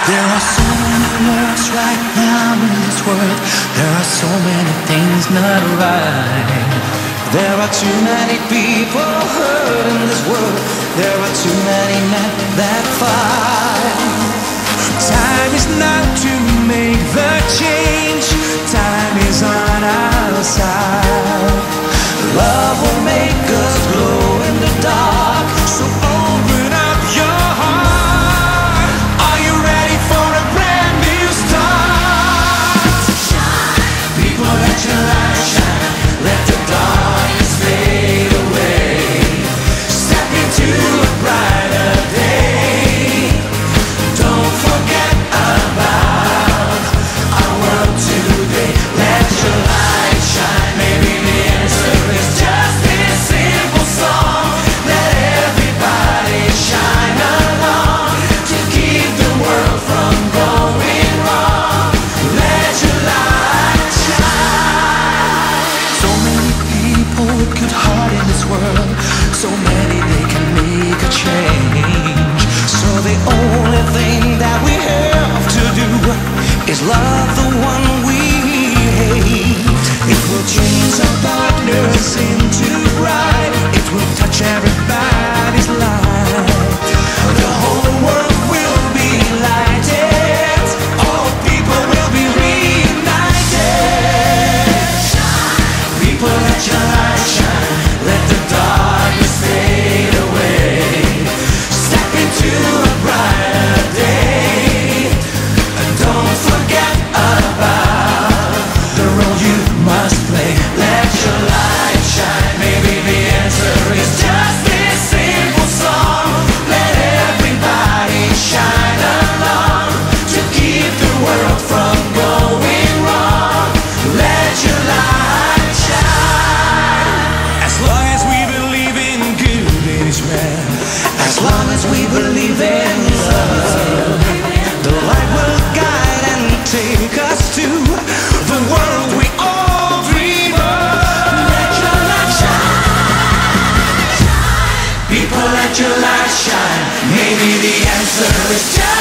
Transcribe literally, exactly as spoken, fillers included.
There are so many wars right now in this world. There are so many things not right. There are too many people hurt in this world. There are too many men that fight. Time is now to make the change. Time is on our side. Love will make us glow in the dark. So open up your heart. Are you ready for a brand new start? People, let your light shine. Let the darkness fade away. Step into a brighter day. Don't forget about our world today. Let your light shine. Maybe the answer is just this simple song. Let everybody shine along to keep the world from going wrong. Let your light shine. So many people with good heart in this world. So many they can make a change. So the only thing that we have to do is love the one we hate. It will change our darkness into bright. It will touch everybody's life. The whole world will be lighted. All people will be reunited. People, let your light shine. Let the darkness fade away. Step into a brighter day. Don't forget about the role you must play. Let your light shine. Maybe the answer is just this simple song. Let everybody shine along to keep the world from going wrong. Let your light shine. As long as we believe in good is man. As long as we believe in love, the light will guide and take us to the world we all dream of. Let your light shine. People, let your light shine. Maybe the answer is just